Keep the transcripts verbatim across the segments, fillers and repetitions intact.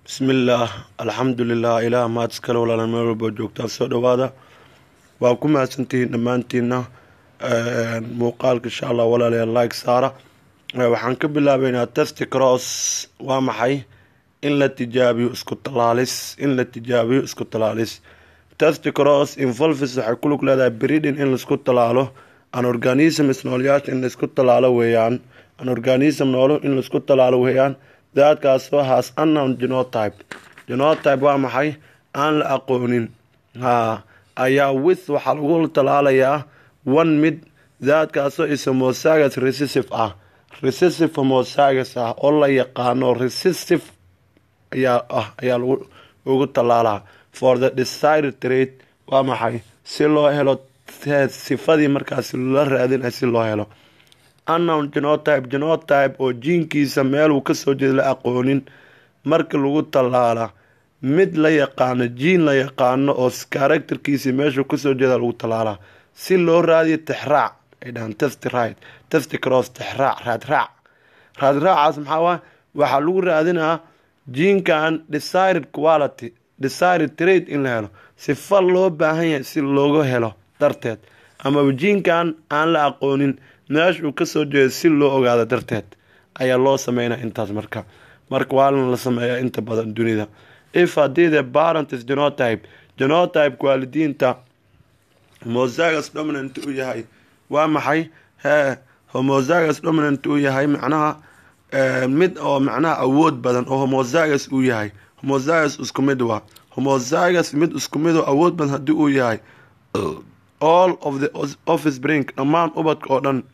bismillaah alxamdulilah ilaah mahad iskale walaalan meel walba joogtaan soo dhawaada waa ku mahadsantihiin dhammaantiina muuqaalka insha allah walaalayaal like saara waxaan ka bilaabeynaa test cross waa maxay in la tijaabiyo isku talaalis in la tijaabiyo isku talaalis test cross involves waxay ku lug leedahay breeding in laisku talaalo an organism noolayaasha in laisku talaalo weeyaan an organism noolo in laisku talaalo weeyaan daadkaasoo has unknown genotype genotype waa maxay aan la aqoonin ha ayaa with waxaa lagu talaalayaa one mid daadkaasoo is homozygous recessive ah recessive homozygous ah oo la yaqaano recessive ayaa ah ayaa lagu ugu talaalaa for the desired trait waa maxay si loo helo sifadii markaasi la raadinay si loo helo unknown genotype genotype oo jiinkiisa meeluu kasoo jeeda la aqoonin marka lagu talaala mid la yaqaano jiin la yaqaano oo characterkiisa meeshuu kasoo jeeda lagu talaalaa si loo raadiyo tixraac ay dhahaan test right test cross tixraac raadraac raadraacaas maxaa waa waxaa lagu raadinaa jiinkan desired quality desired trait in la helo sifa loo baahan yahay si looga helo darteed ama jiinkan aan la aqoonin meeshuu kasoo jeeda si loo ogaado darteed ayaa loo sameynaa intaas marka marka waalin la sameeyaa inta badan dunida if haddii the parents genotype genotype waalidiinta homozygous dominant uu yahay waa maxay hee homozygous dominant uu yahay macnaha mid oo macnaha awood badan oo homozygous uu yahay homozygous isku mid waa homozygous mid isku mid oo awood badan haddii uu yahay all of the offspring dhammaan ubadka oo dhan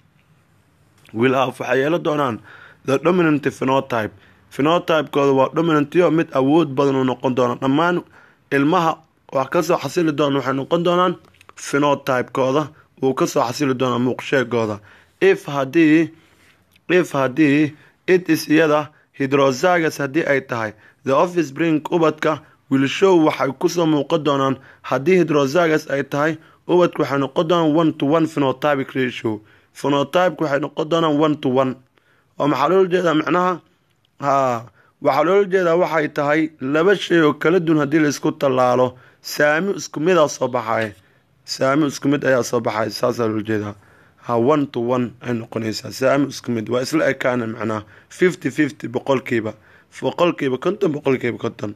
will have waxay yeelo doonaan the dominant phenotype phenotypekooda waa dominantyo mid awood badan uu noqon doona dhammaan ilmaha wax kasoo xasili doona waxay noqon doonaan phenotypekooda uu kasoo xasili doonaa muuqsheegooda if haddii if haddii it is iyada hydrozygous haddii ay tahay the offspring ubadka will show waxay kusoo muuqan doonaan haddii hydrozygous ay tahay ubadku waxay noqon doonaan one to one phenotypic ratio phenotypeka waxay noqon doonaan one to one oo maxaa loola jeedaa macnaha ha waxaa loola jeedaa waxay tahay laba shay oo kala duwan haddii laisku tallaalo saami isku mid aa soo baxay saami isku mid ayaa soo baxay saasaa loola jeedaa ha one to one ay noqonaysaa saami isku mid waa isla ekaana macnaha fifty fifty boqolkiiba boqolkiiba konton boqolkiiba konton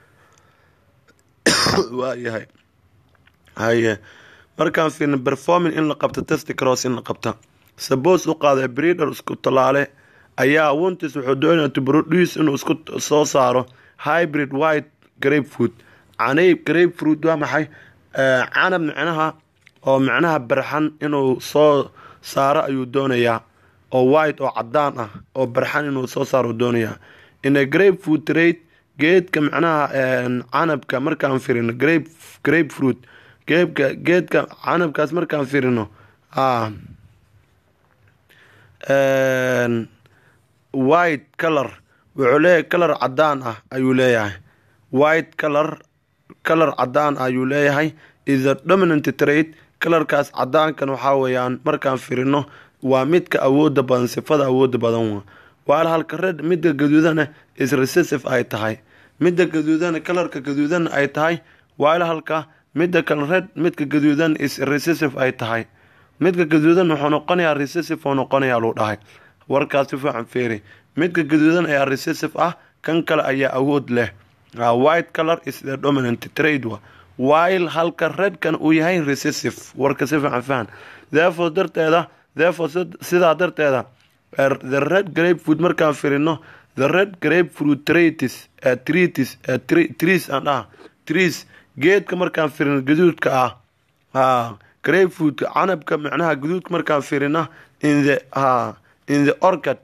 waa yahay haye markaan fiirna performing in la qabto test cross in la qabta suppose u qaada breeder isku talaale ayaa wontis wuxuu doonaya to produce inuu isku soo saaro hybrid white grapefruit canayb grapefruit waa maxay canab micnaha oo micnaha barxan inuu soo saaro ayuu doonayaa oo white oo cadaan ah oo barxan inuu soo saaro doonayaa in a grapefruit trait geedka micnaha canabka markaan firino grape grapefruit geedka geedka canabkaas markaan firino ah white color wuxuu leeyahay color cadaan ah ayuu leeyahay white color color cadaan ayuu leeyahay is a dominant trait colorkaas cadaankan waxaa weeyaan markaan firino waa midka awooda badan sifada awooda badan waa waal halka red midda gaduudana is recessive ay tahay midda gaduudana colorka gaduudana ay tahay waal halka midda kale red midka gaduudan is recessive ay tahay midka gaduudan wuxuu noqonayaa recessive oo noqonayaa luu dhahay warkaas si fiican fiiri midka gaduudan ayaa recessive ah kan kale ayaa awood leh white color is the dominant trait wa while halka redkan uu yahay recessive warka si fiican fahan therefore darteeda therefore sidaa darteeda the red grapefruit markaan firino the red grapefruit traitis uh, treatis uh, trees and ah trees geedka markaan firino gaduudka ah ha grapefruitka canabka macnaha gaduudka markaan firina in the ha in the orchard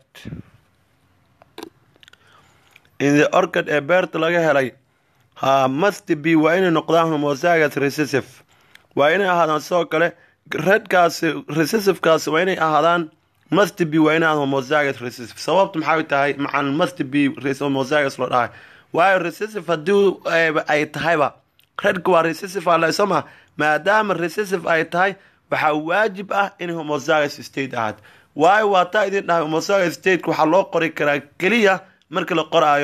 in the orchard ee beerta laga helay ha must be waa inay noqdaan homozygous recessive waa inay ahaadaan sidoo kale redkaasi recessivekaasi waa inay ahaadaan must be waa inay homozygous recessive sababta maxay tahay macaan must be homozygous loo dhahay waayo recessive haddii ay tahayba redka waa recessive alsoma maadaama recessive ay tahay waxaa waajib ah in homozygous state ahaad waayo waa taa idin dhahay homozygous stateka waxaa loo qori karaa keliya marka la qoraayo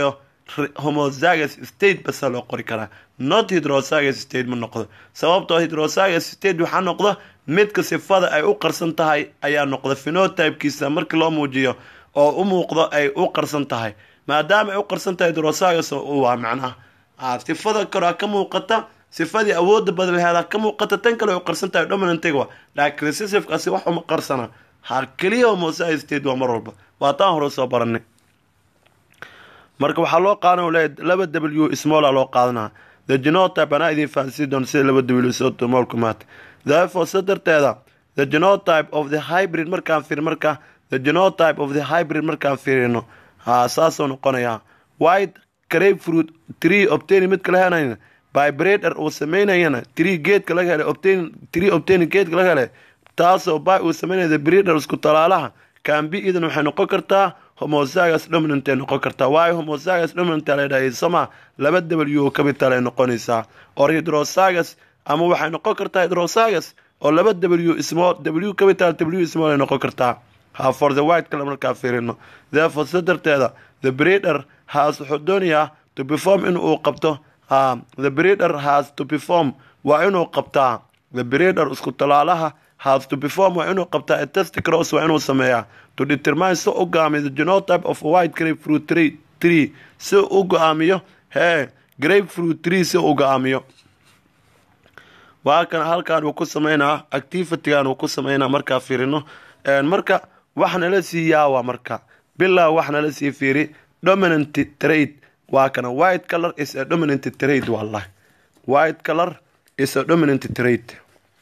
homozygous state bas loo qori karaa not heterozygous state ma noqdo sababtoo heterozygous state waxa noqdo midka sifada ay u qarsan tahay ayaa noqda phenotype-kiisa markii loo muujiyo oo u muuqdo ay u qarsan tahay maadaama ay u qarsan tahay heterozygous oo waa macnaha ah sifada kora ka muuqata sifadii awoodda badan lahayd ka muuqata tan kale oo qarsan tahay dominant-ga laakiin recessive-kaasi wax uma qarsana ha kaliya homozygous state waa mar walba waa taan hore soo baranay marka waxaa loo qaadan leeyahay laba w small loo qaadanaa the genotype ana idin fahansiin doon sida laba w small ku maat therefore sadarteeda the genotype of the hybrid markaan fiir marka the genotype of the hybrid markaan fiirino ha saasoo noqonaya white grapefruit tree obtain mid kala helayna by breeder uu sameynayana tree geedka laga helay obtain tree obtain geedka laga helay taasoo by uu sameynaya the breeder isku talaalaha can be idan waxay noqon kartaa homozygous dominant ay noqon kartaa waayo homozygous dominant ay leedahay sama laba w capital ay noqonaysaa oo heterozygous ama waxay noqon kartaa heterozygous oo laba w small w capital w small ay noqon kartaa ha for the white kala markaa fiirino therefore sadarteeda the breeder has xudooniya to perform in uu qabto ah the breeder has to perform waa inuu qabtaa the breeder isku talaalaha has to perform waa inuu qabtaa a test cross waa inuu sameeyaa to determine so u go'aamiyo the genotype of a white grapefruit tree tree si u go'aamiyo he grapefruit tree si u go'aamiyo waa kan halkaan uu ku sameynaa activity-gaan uu ku sameynaa markaa fiirino marka waxna la siiyaa waa marka bilaa waxna la sii fiiri dominant trait waa kana white color is a dominant trait wallahi white color is a dominant trait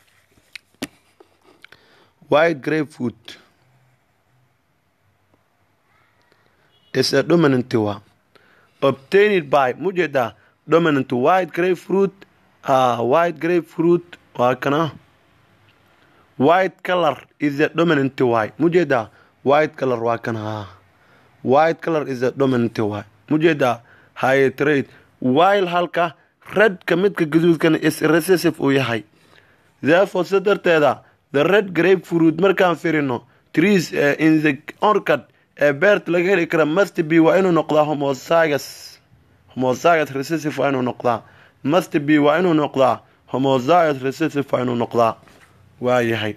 white grapefruit is a dominant one obtained by mujeda dominant white grapefruit uh, white grapefruit waa kana white color is a dominant white mujeda white color waa kana white color is a dominant white mujeda high trait while halka red ka midka gaduudkan is recessive uu yahay therefore sadarteeda the red grapefruit markaan firino trees uh, in the orchard ee beert laga heli kara must be waa inuu noqdaa homozygous homozygous recessive waa inuu noqdaa must be waa inuu noqdaa homozygous recessive waa inuu noqdaa waa yahay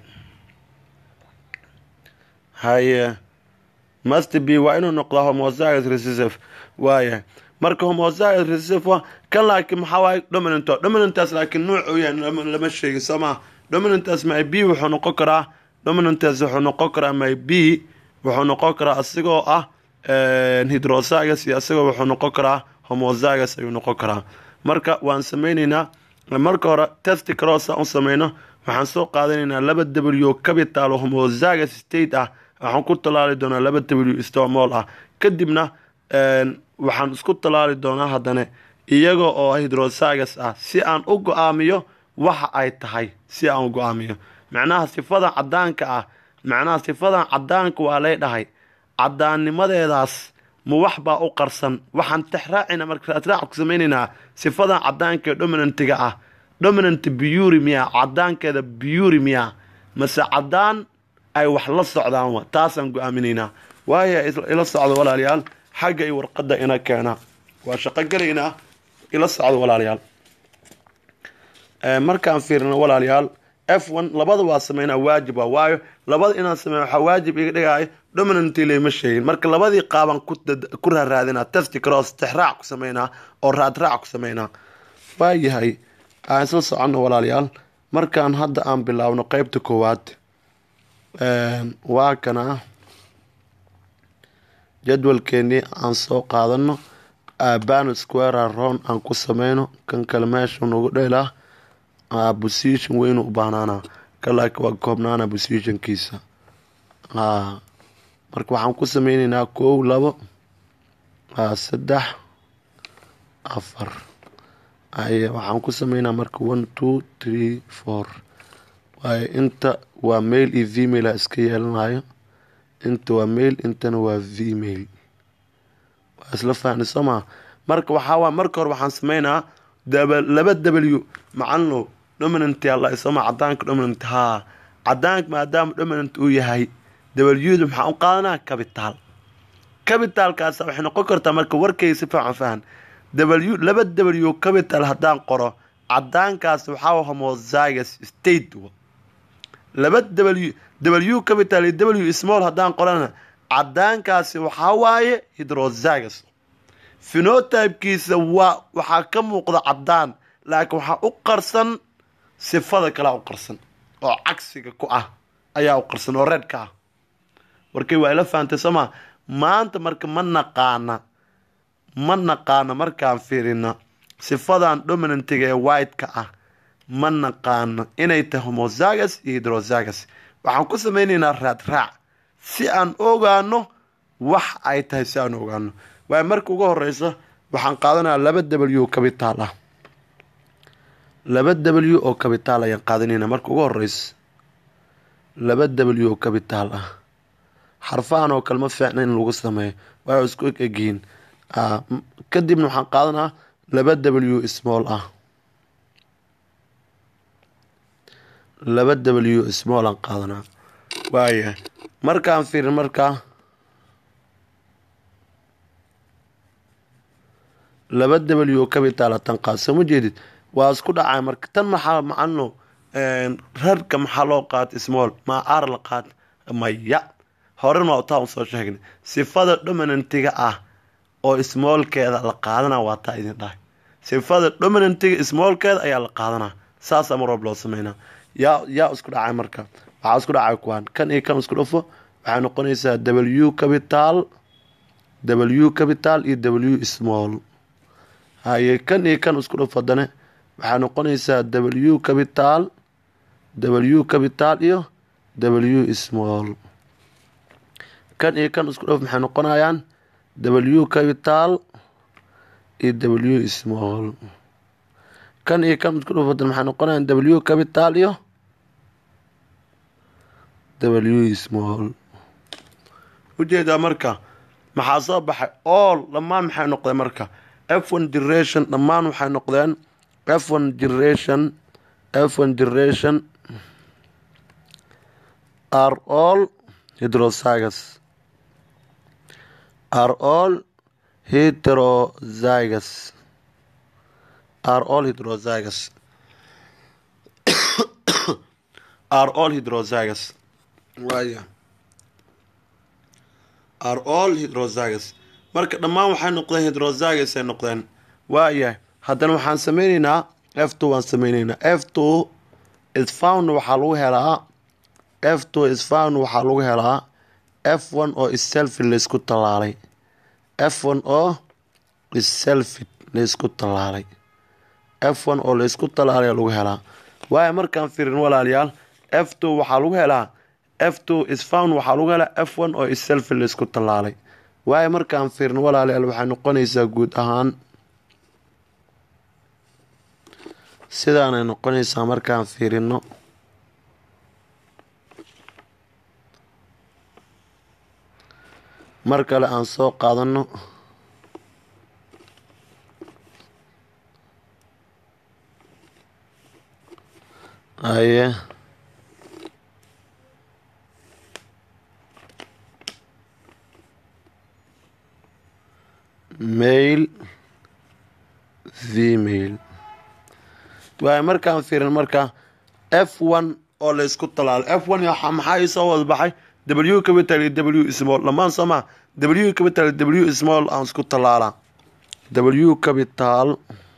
haye must be waa inuu noqdaa homozygous recessive waa yahay marka homozygous recessive waa kan laakiin maxaa waay dominant dominantaas laakiin nooc uu yahay lama sheegin sama dominantaas ma b wuxuu noqon karaa dominantaas wuxuu noqon karaa ma b wuxuu noqon karaa asigoo ah heterozygous iyo asigoo wuxuu noqon karaa homozygous ayuu noqon karaa marka waan sameynaynaa marka hore test cross aan sameyno waxaan soo qaadanaynaa laba w capital homozygous state ah waxaan ku talaali doonaa laba w small ah kadibna waxaan isku talaali doonaa haddana iyaga oo heterozygous ah si aan u go'aamiyo waxa ay tahay si aan u go'aamiyo macnaha sifada cadaanka ah macnaha sifadan cadaanka waa leedahay cadaannimadeedaas ma wax baa u qarsan waxaan tixraacina marka raac ku sameynayna sifadan cadaanka dominantiga ah dominant pure miya cadaankeeda pure miya mase cadaan ay wax la socdaan wa taasaan go'aaminaynaa waaya ila socdo walaalayaal xagga ay warqada ina keena waa shaqo galeynaa ila socdo walaalayaal ee markaan fiirno walaalayaal f one labada waa sameynaa waajib waa waayo labada inaan sameeyo waxa waajib iga dhigay dominant ilay ma sheegin marka labadii qaaban ku ku raadinaa test cross tixraac ku sameynaa oo raad raac ku sameynaa waayahay aan soo socono walaalayaal markaan hadda aan bilaawno qaybta koowaad ee waa kana jadwalkeeni aan soo qaadano abano square round aan ku sameyno kan kale meesha ugu dheelaa a position weyn u baanaana kala ka koobnaana position kiisa ah marka waxaan ku sameynaynaa koow labo ah saddex afar ay waxaan ku sameynaa marka one two three four way inta waa male iyo female iska yeelanayo inta waa male intana waa female waa isla fahanaysaa marka waxa waa marka hore waxaan sameynaa laba w macalno dominant yalla isma cadaanka dominant ha cadaanka maadaama dominant uu yahay w maxaa u qaadanaa capital capitalkaas waxay noqon kartaa marka warkaysi fiican fahan w laba w capital haddaan qoro cadaankaas waxaa homozygous state laba w w capital iyo w small haddaan qorana cadaankaasi waxaa waaye heterozygous phenotypekiisa waa waxaa ka muuqda cadaan laakiin waxaa u qarsan sifada kale u qarsan oo cagsiga ku ah ayaa u qarsan oo red ka ah warkay waa ila faantay sama maanta marka ma naqaana ma naqaana markaan fiirina sifadan dominantiga ee white-ka ah ma naqaana inay tahay homozygous iyo heterozygous waxaan ku samaynaynaa raad raac si aan ogaano wax ay tahay si aan ogaano waa marka ugu horeysa waxaan qaadanayaa laba w capital ah laba w oo capital ayaan qaadanayna marka ugu horeysa laba w oo capital ah xarfahan oo kalma fiicna in lagu sameeyo waa isku egyihiin kadibna waxaan qaadanaa laba w small ah laba w small aan qaadanaa waaya markaan fiirin markaa laba w capital tan qaad soo ma jeedid waa isku dhacay marka tan maxaa macano rarka maxaa loo qaata small ma ar la qaat maya horena waa taa soo sheegnay sifada dominantiga ah oo smallkeeda la qaadana waa taa idin dhahay sifada dominantiga smallkeeda ayaa la qaadana saas ama roob loo sameynaa yaa yaa isku dhacay marka waxaa isku dhacay kuwaan kan iyo kan isku dhufo waxay noqonaysaa w capital w capital iyo w small haye kan iyo kan isku dhufo dane waxay noqonaysaa w capital w capital iyo w small kan iyo kan isku dhuf maxay noqonayaan w capital iyo w small kan iyo kan isku dhuf maxay noqonayaan w capital iyo w small ujeedaa marka maxaa soo baxay all dhammaan maxay noqdeen marka f one generation dhammaan waxay noqdeen f one generation f one generation are all heterozygous are all heterozygous are all heterozygous are all heterozygous waaya are all heterozygous marka dhammaan waxay noqdeen heterozygous ay noqdeen waaya haddana waxaan sameynaynaa f two waan sameynaynaa f two is found waxaa lagu helaa f two is found waxaa lagu helaa f one oo iselfi laysku tallaalay f one oo iselfi laysku tallaalay f one oo laysku tallaalay lagu helaa waayo markaan fiirin walaalayaal f two waxaa lagu helaa f two is found waxaa lagu helaa f one oo iselfi laysku tallaalay waayo markaan fiirin walaalayaal waxay noqonaysaa guud ahaan sidaanay noqonaysaa markaan fiirino mar kale aan soo qaadano aye male female waayo markaan fiirin marka f one oo laysku talaalo f one maxaa isoo wada baxay w capital iyo w small lamaan soomaa w capital w small aan isku talaala w capital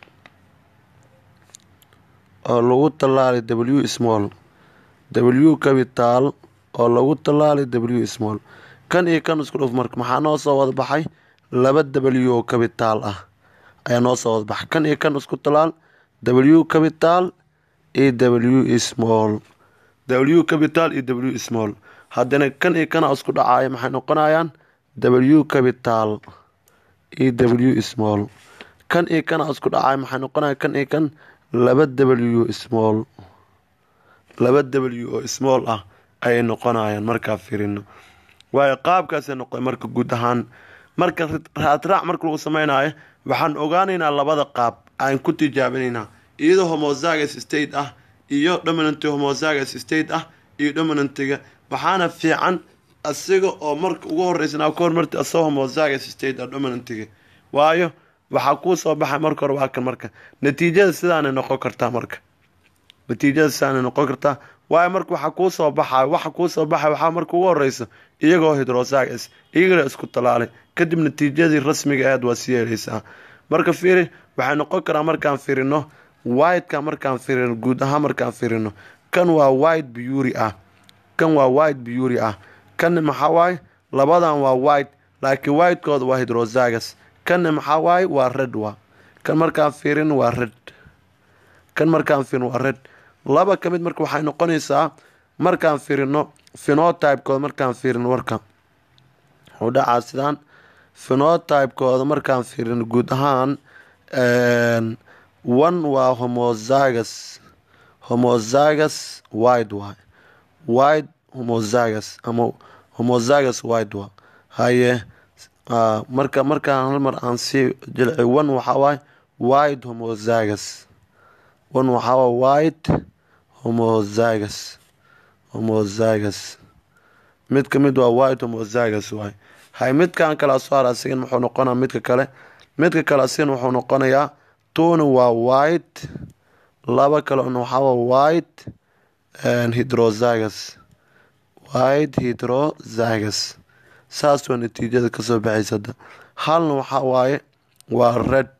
oo lagu talaalay w small w capital oo lagu talaalay w small kan iyo kan isku dhuf marka maxaa noo soo wada baxay laba w oo capital ah ayaa noo soo wada baxay kan iyo kan isku talaal w capital iyo w small w capital iyo w small haddana kan iyo kana isku dhacaya maxay noqonayaan w capital iyo w small kan iyo kana isku dhacaya maxay noqonayaan kan iyo kan laba w small laba w oo small ah ayay noqonayaan markaa fiirino waayo qaabkaasay noqday marka guud ahaan marka raadraac marka lagu samaynayo waxaan ogaanaynaa labada qaab aan ku tijaabinaynaa iyadoo homozygous state ah iyo dominant homozygous state ah iyo dominantiga waxaana fiican asiga oo marka ugu horeysana ka hormartay asoo homozygous state dominantiga waayo waxa ku soo baxay marka hore waa kan marka natiijada sidaan noqon kartaa marka natiijada sidaan noqon kartaa waayo marka waxa ku soo baxay waxa ku soo baxay waxa marka ugu horeysa iyagoo heterozygous iyagoo isku talaalay kadib natiijadii rasmiga ah waa siyeeleysa marka fiiri waxa noqon karaa markaan fiirino white ka markaan fiirino guud ahaan markaan fiirino kan waa white beauty ah kan waa white beauty ah kan maxaa waay labadan waa white laakiin white kood waa heterozygous kan maxaa waay waa red waa kan markaan fiirin waa red kan markaan fiirin waa red laba kamid marka waxay noqonaysaa markaan fiirino phenotype kood markaan fiirin warka wuxuu dhacaa sidaan phenotype kood markaan fiirin guud ahaan een one waa homozygous homozygous white waa white homozygous ama homozygous white waa haye uh, marka markaan hal mar aan si jilci one waxa waay white homozygous one waxa waa white homozygous homozygous mid kamid waa white homozygous waay hay midkan kala soo arasigan wuxuu noqonaa midka kale midka kale asin wuxuu noqonayaa tone waa white laba kale waxa waa white and heterozygous white heterozygous saas waa natiijada ka soo baxaysa halna waxa waaye waa red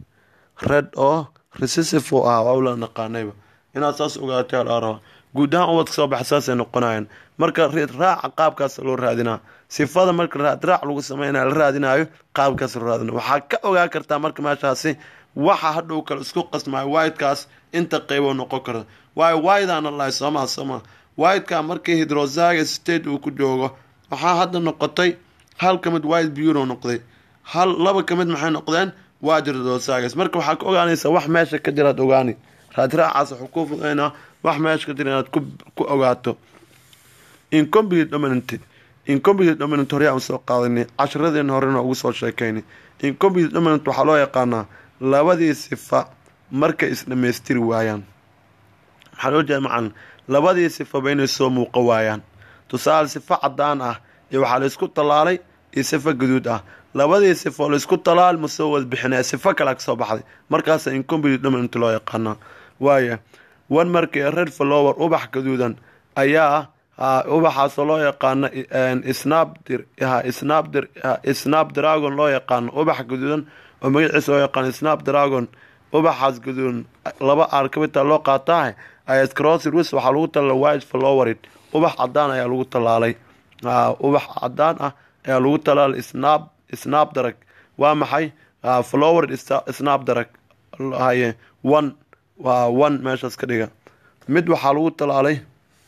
red oo recessive oo ah oo la naqaanayba inaad saas ogaato alaro guud ahaan wad soo baxsaas ay noqonayaan marka raac qaabkaas loo raadinaa sifada marka raac raac lagu sameeyay la raadinayo qaabkaas loo raadinayo waxa ka ogaa kartaa marka meeshaasi waxa hadhow kale isku qasmay white kaas inta qaybo noqon karo way white aan la isma sama white ka markii heterozygous state uu ku joogo waxa hadda noqotay hal kamid white beauty noqday hal laba kamid maxay noqdeen waa heterozygous marka waxa ka ogaanaysa wax meesha ka jira ogaani raad raacaas xuquuqdeena wax meesha ka jira inaad ku ku ogaato incomplete dominant incomplete dominant hore aan soo qaadanay casharadeen horena ugu soo sheekaynay incomplete dominant waxa loo yaqaanaa labadii sifa marka isdhameystiri waayaan waxa loo jeedaa macaan labadii sifa bayna soo muuqa waayaan tusaale sifa cadaan ah iyo waxa la isku talaalay iyo sifa gaduud ah labadii sifa la isku talaal ma soo wad bixinay sifa kale ka soo baxday markaas incomplete dominant loo yaqaanaa waaya wan markii red flower ubax gaduudan ayaa ubaxaas loo yaqaano snapdir ha snapdir snapdragon loo yaqaano ubax gaduudan oo magaciisa loo yaqaan snapdragon ubaxaas gaduudan laba arkabita loo qaataa ay crossed waxa lagu talaalay white flower ubax cadaan ayaa lagu talaalay ubax cadaan ah ayaa lagu talaalay snap snapdrag waa maxay flower snapdrag haye one waa one meeshaas ka dhiga mid waxa lagu talaalay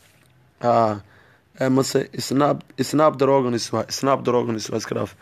ah mase snap snapdragon iswa snapdragon iswa iskaraaf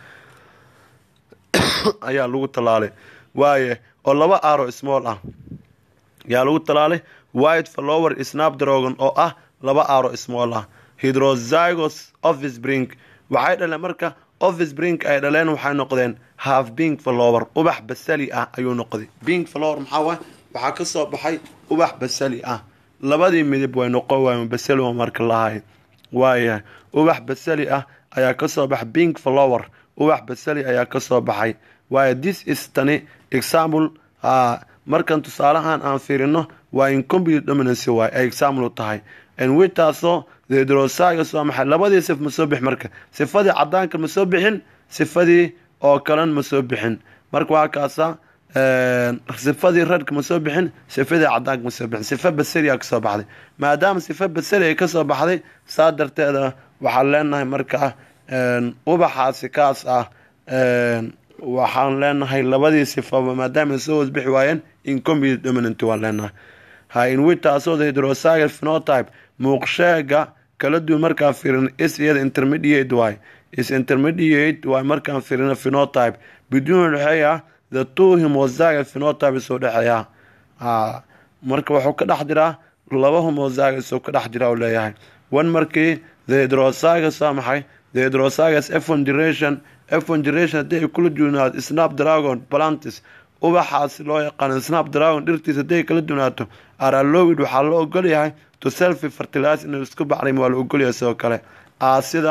ayaa lagu talaalay waaye oo laba arrow small ah yaa lagu talaalay white flower snapdragon oo ah laba arrow small ah heterozygous offspring waxay dhaleen marka offspring ay dhaleen waxay noqdeen half pink flower ubax basali ah ayuu noqday pink flower maxaa waa waxa ka soo baxay ubax basali ah labadii midab way noqon waayeen basali oo marka lahayd waaye ubax basali ah ayaa ka soo baxay pink flower ubax basali ayaa ka soo baxay waaye this is tani example ah markan tusaalahan aan fiirino waa incomplete dominancy waa example tahay and with taaso the heterozygous waa maxay labadii sif ma soo bix marka sifadii cadaanka ma soo bixin sifadii oo kalan ma soo bixin marka waa kaasa een sifadii redka ma soo bixin sifadii cadaanka ma soo bixin sifa basali ka soo baxday maadaama sifa basali ka soo baxday saadarteeda waxa leenahay marka een ubaxaasi kaas ah een waxaan leenahay labadii sifa maadaama soo bixi waayeen incomplete dominant waa leenahay ha in witaaso the heterozygous phenotype muuqsheega kala duwan markaan fiirino is iyada intermediate way is intermediate way markaan fiirino phenotype bidun dhexeeya the two homozygous phenotype soo dhexeeya ah marka wuxuu ka dhex jiraa laba homozygous oo ka dhex jira oo leeyahay one markii the heterozygous waa maxay the heterozygous F one generation F one generation hadii ay kula duwanaato snapdragon plantis ubaxaas loo yaqaan snapdragon dhirtiisa hadii kala duwanaato arallowid waxaa loo ogol yahay to self fertilize inuu isku bacrim waa la ogol yahay sidoo kale ah sida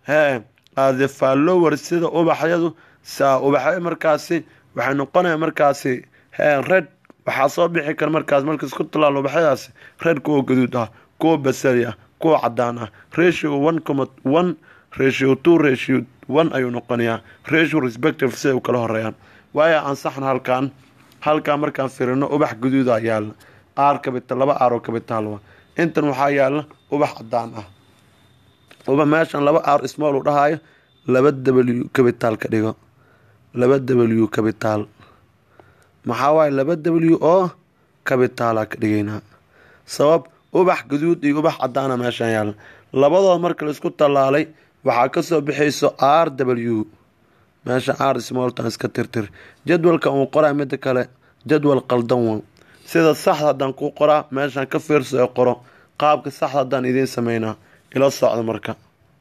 hee aade follower sida ubaxyadu saa ubaxay markaasi waxay noqonayaan markaasi hee red waxaa soo bixi kara markaas marka isku talaalo ubaxyadaasi red kuwa gaduud ah kuwa basali ah kuwa cadaan ah ratio one comma one ratio two ratio one ayuu noqonayaa ratio respective si ay u kala horeeyaan waayo ansaxna halkan halkan markaan fiirino ubax gaduud ah yaala r capital laba r oo capital ah intan waxaa yaala ubax cadaan ah uba meeshan laba r small u dhahayo laba w capital ka dhigo laba w capital maxaa waaye laba w oo capital ka dhigaynaa sabab ubax gaduud iyo ubax cadaan ah meeshan yaala labadooda marka la isku talaalay waxaa ka soo bixayso r w meesha r small tan iska tirtir jadwalka uu qoraa mid kale jadwal qaldan waa sida saxda haddaan ku qoraa meeshan ka fiirso ee qoro qaabka saxda haddaan idiin sameynaa ila socda marka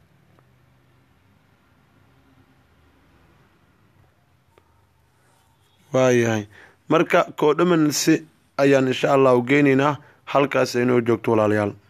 waayahay marka codependency ayaan insha allah u geynaynaa halkaas inoo joogto walaalayaal